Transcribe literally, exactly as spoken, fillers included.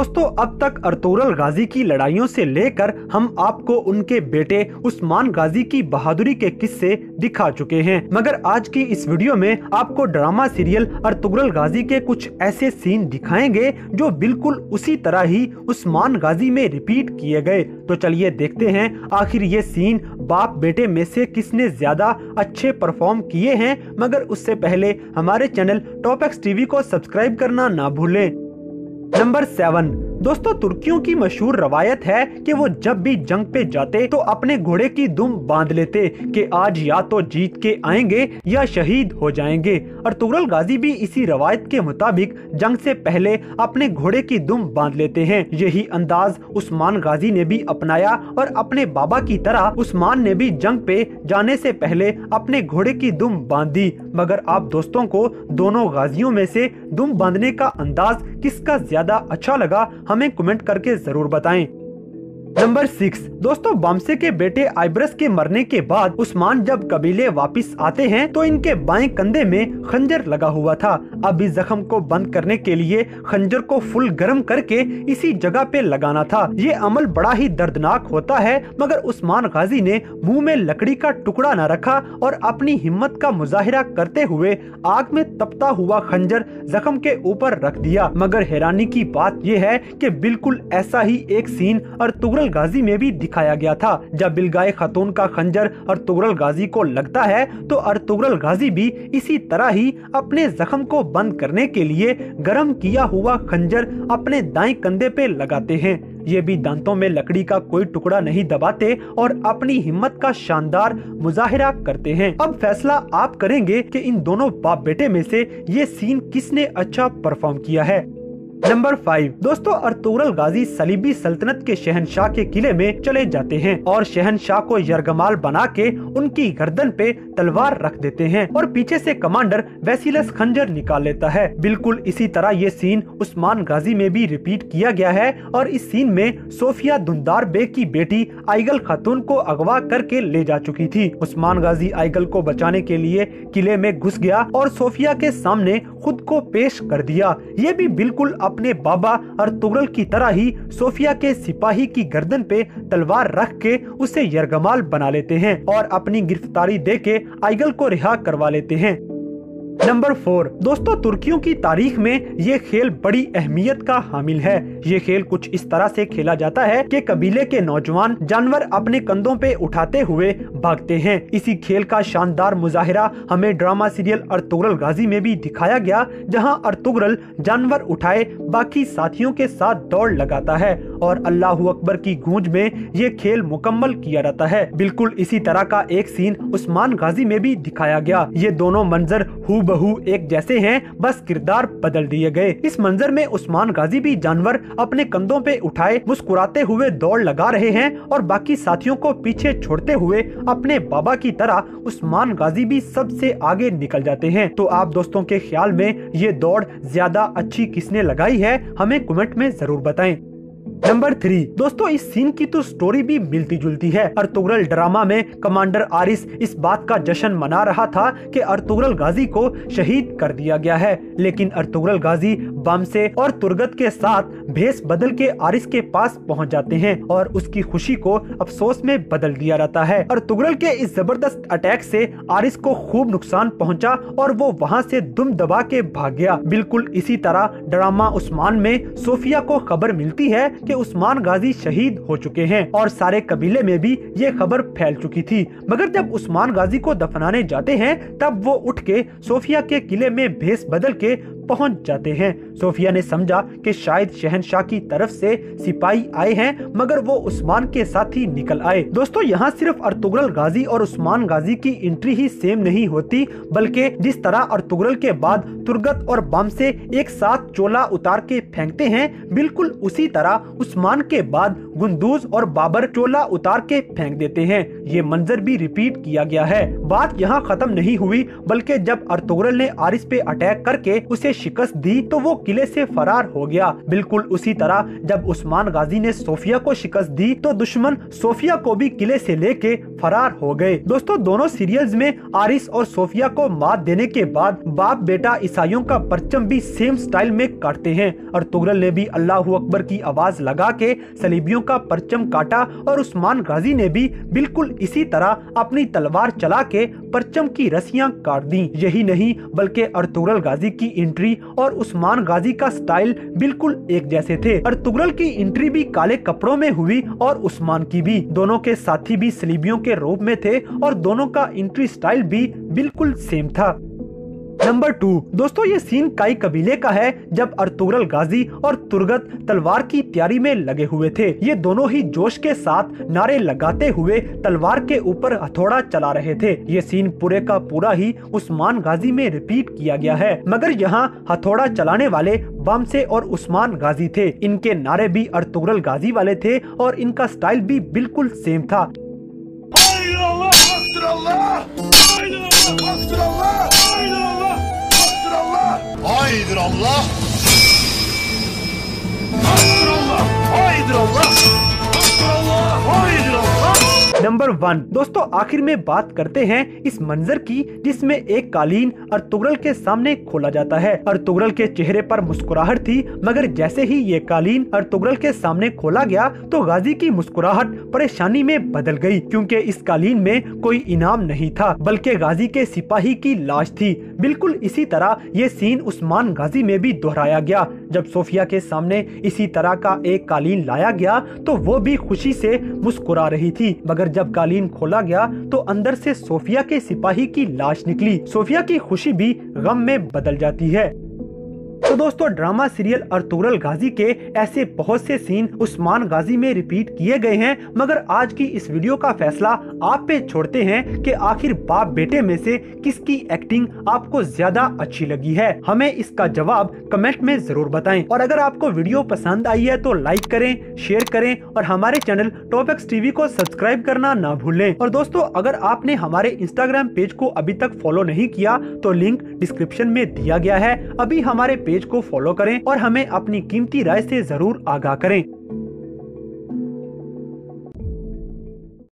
दोस्तों अब तक अर्तुगरुल गाजी की लड़ाइयों से लेकर हम आपको उनके बेटे उस्मान गाजी की बहादुरी के किस्से दिखा चुके हैं, मगर आज की इस वीडियो में आपको ड्रामा सीरियल अर्तुगरुल गाजी के कुछ ऐसे सीन दिखाएंगे जो बिल्कुल उसी तरह ही उस्मान गाजी में रिपीट किए गए। तो चलिए देखते हैं आखिर ये सीन बाप बेटे में से किसने ज्यादा अच्छे परफॉर्म किए हैं। मगर उससे पहले हमारे चैनल टॉप एक्स टीवी को सब्सक्राइब करना ना भूलें। नंबर सेवन, दोस्तों तुर्कियों की मशहूर रवायत है कि वो जब भी जंग पे जाते तो अपने घोड़े की दुम बांध लेते कि आज या तो जीत के आएंगे या शहीद हो जाएंगे। अर्तुगरुल गाजी भी इसी रवायत के मुताबिक जंग से पहले अपने घोड़े की दुम बांध लेते हैं। यही अंदाज उस्मान गाजी ने भी अपनाया और अपने बाबा की तरह उस्मान ने भी जंग पे जाने से पहले अपने घोड़े की दुम बांध दी। मगर आप दोस्तों को दोनों गाजियों में से दुम बांधने का अंदाज किसका ज्यादा अच्छा लगा हमें कमेंट करके जरूर बताएं। नंबर सिक्स, दोस्तों बामसे के बेटे आइब्रस के मरने के बाद उस्मान जब कबीले वापस आते हैं तो इनके बाएं कंधे में खंजर लगा हुआ था। अब इस जख्म को बंद करने के लिए खंजर को फुल गर्म करके इसी जगह पे लगाना था। ये अमल बड़ा ही दर्दनाक होता है, मगर उस्मान गाजी ने मुंह में लकड़ी का टुकड़ा न रखा और अपनी हिम्मत का मुजाहिरा करते हुए आग में तपता हुआ खंजर जख्म के ऊपर रख दिया। मगर हैरानी की बात यह है कि बिल्कुल ऐसा ही एक सीन अर्तुगरुल गाजी में भी दिखाया गया था। जब बिलगाए खातून का खंजर अर्तुगरुल गाजी को लगता है तो अर्तुगरुल गाजी भी इसी तरह ही अपने जख्म को बंद करने के लिए गर्म किया हुआ खंजर अपने दाएं कंधे पे लगाते हैं। ये भी दांतों में लकड़ी का कोई टुकड़ा नहीं दबाते और अपनी हिम्मत का शानदार मुजाहिरा करते हैं। अब फैसला आप करेंगे कि इन दोनों बाप बेटे में से ये सीन किसने अच्छा परफॉर्म किया है। नंबर फाइव, दोस्तों अर्तुगरुल गाजी सलीबी सल्तनत के शहनशाह के किले में चले जाते हैं और शहनशाह को यरगमाल बना के उनकी गर्दन पे तलवार रख देते हैं और पीछे से कमांडर वेसिलस खंजर निकाल लेता है। बिल्कुल इसी तरह ये सीन उस्मान गाजी में भी रिपीट किया गया है और इस सीन में सोफिया दुंदार बेग की बेटी आइगल खातून को अगवा करके ले जा चुकी थी। उस्मान गाजी आइगल को बचाने के लिए किले में घुस गया और सोफिया के सामने खुद को पेश कर दिया। ये भी बिल्कुल अपने बाबा अर्तुगरुल की तरह ही सोफिया के सिपाही की गर्दन पे तलवार रख के उसे यरगमाल बना लेते हैं और अपनी गिरफ्तारी देके आइगल को रिहा करवा लेते हैं। नंबर फोर, दोस्तों तुर्कियों की तारीख में ये खेल बड़ी अहमियत का हामिल है। ये खेल कुछ इस तरह से खेला जाता है कि कबीले के नौजवान जानवर अपने कंधों पे उठाते हुए भागते हैं। इसी खेल का शानदार मुजाहिरा हमें ड्रामा सीरियल अर्तुगरुल गाजी में भी दिखाया गया, जहां अर्तुगरुल जानवर उठाए बाकी साथियों के साथ दौड़ लगाता है और अल्लाहू अकबर की गूंज में ये खेल मुकम्मल किया जाता है। बिल्कुल इसी तरह का एक सीन उस्मान गाजी में भी दिखाया गया। ये दोनों मंजर हूबहू एक जैसे हैं, बस किरदार बदल दिए गए। इस मंजर में उस्मान गाजी भी जानवर अपने कंधों पे उठाए मुस्कुराते हुए दौड़ लगा रहे हैं और बाकी साथियों को पीछे छोड़ते हुए अपने बाबा की तरह उस्मान गाजी भी सबसे आगे निकल जाते हैं। तो आप दोस्तों के ख्याल में ये दौड़ ज्यादा अच्छी किसने लगाई है हमें कमेंट में जरूर बताएं। नंबर थ्री, दोस्तों इस सीन की तो स्टोरी भी मिलती जुलती है। अर्तुगरुल ड्रामा में कमांडर आरिस इस बात का जश्न मना रहा था कि अर्तुगरुल गाजी को शहीद कर दिया गया है, लेकिन अर्तुगरुल गाजी बामसे और तुर्गत के साथ भेस बदल के आरिस के पास पहुंच जाते हैं और उसकी खुशी को अफसोस में बदल दिया जाता है। अर्तुगरुल के इस जबरदस्त अटैक से आरिस को खूब नुकसान पहुंचा और वो वहां से दुम दबा के भाग गया। बिल्कुल इसी तरह ड्रामा उस्मान में सोफिया को खबर मिलती है कि उस्मान गाजी शहीद हो चुके हैं और सारे कबीले में भी ये खबर फैल चुकी थी। मगर जब उस्मान गाजी को दफनाने जाते हैं तब वो उठ के सोफिया के किले में भेस बदल के पहुंच जाते हैं। सोफिया ने समझा कि शायद शहनशाह की तरफ से सिपाही आए हैं, मगर वो उस्मान के साथ ही निकल आए। दोस्तों यहाँ सिर्फ अर्तुगरुल गाजी और उस्मान गाजी की एंट्री ही सेम नहीं होती, बल्कि जिस तरह अर्तुगरुल के बाद तुर्गत और बामसे एक साथ चोला उतार के फेंकते हैं, बिल्कुल उसी तरह उस्मान के बाद गुंदूज और बाबर चोला उतार के फेंक देते हैं। ये मंजर भी रिपीट किया गया है। बात यहाँ खत्म नहीं हुई, बल्कि जब अर्तुगरुल ने आरिस पे अटैक करके उसे के शिकस्त दी तो वो किले से फरार हो गया। बिल्कुल उसी तरह जब उस्मान गाजी ने सोफिया को शिकस्त दी तो दुश्मन सोफिया को भी किले से लेके फरार हो गए। दोस्तों दोनों सीरियल्स में आरिस और सोफिया को मात देने के बाद बाप बेटा ईसाइयों का परचम भी सेम स्टाइल में काटते हैं। अर्तुगरुल ने भी अल्लाहू अकबर की आवाज लगा के सलीबियों का परचम काटा और उस्मान गाजी ने भी बिल्कुल इसी तरह अपनी तलवार चला के परचम की रस्सियां काट दी। यही नहीं बल्कि अर्तुगरुल गाजी की एंट्री और उस्मान गाजी का स्टाइल बिल्कुल एक जैसे थे। अर्तुगरुल की एंट्री भी काले कपड़ों में हुई और उस्मान की भी। दोनों के साथी भी सलीबियों के रूप में थे और दोनों का एंट्री स्टाइल भी बिल्कुल सेम था। नंबर टू दोस्तों ये सीन काई कबीले का है जब अर्तुगरुल गाजी और तुर्गत तलवार की तैयारी में लगे हुए थे। ये दोनों ही जोश के साथ नारे लगाते हुए तलवार के ऊपर हथौड़ा चला रहे थे। ये सीन पूरे का पूरा ही उस्मान गाजी में रिपीट किया गया है, मगर यहाँ हथौड़ा चलाने वाले बामसे और उस्मान गाजी थे। इनके नारे भी अर्तुगरुल गाजी वाले थे और इनका स्टाइल भी बिल्कुल सेम था। Haydır Allah! Haydır Allah! Haydır Allah! Haydır Allah! Haydır Allah! Number one दोस्तों आखिर में बात करते हैं इस मंजर की जिसमें एक कालीन अर्तुगरुल के सामने खोला जाता है। अर्तुगरुल के चेहरे पर मुस्कुराहट थी, मगर जैसे ही ये कालीन अर्तुगरुल के सामने खोला गया तो गाजी की मुस्कुराहट परेशानी में बदल गई, क्योंकि इस कालीन में कोई इनाम नहीं था बल्कि गाजी के सिपाही की लाश थी। बिल्कुल इसी तरह ये सीन उस्मान गाजी में भी दोहराया गया। जब सोफिया के सामने इसी तरह का एक कालीन लाया गया तो वो भी खुशी से मुस्कुरा रही थी, मगर जब कालीन खोला गया तो अंदर से सोफिया के सिपाही की लाश निकली। सोफिया की खुशी भी गम में बदल जाती है। तो दोस्तों ड्रामा सीरियल अर्तुगरुल गाजी के ऐसे बहुत से सीन उस्मान गाजी में रिपीट किए गए हैं, मगर आज की इस वीडियो का फैसला आप पे छोड़ते हैं कि आखिर बाप बेटे में से किसकी एक्टिंग आपको ज्यादा अच्छी लगी है। हमें इसका जवाब कमेंट में जरूर बताएं और अगर आपको वीडियो पसंद आई है तो लाइक करें, शेयर करें और हमारे चैनल टॉप एक्स टीवी को सब्सक्राइब करना ना भूलें। और दोस्तों अगर आपने हमारे इंस्टाग्राम पेज को अभी तक फॉलो नहीं किया तो लिंक डिस्क्रिप्शन में दिया गया है। अभी हमारे पेज को फॉलो करें और हमें अपनी कीमती राय से जरूर आगाह करें।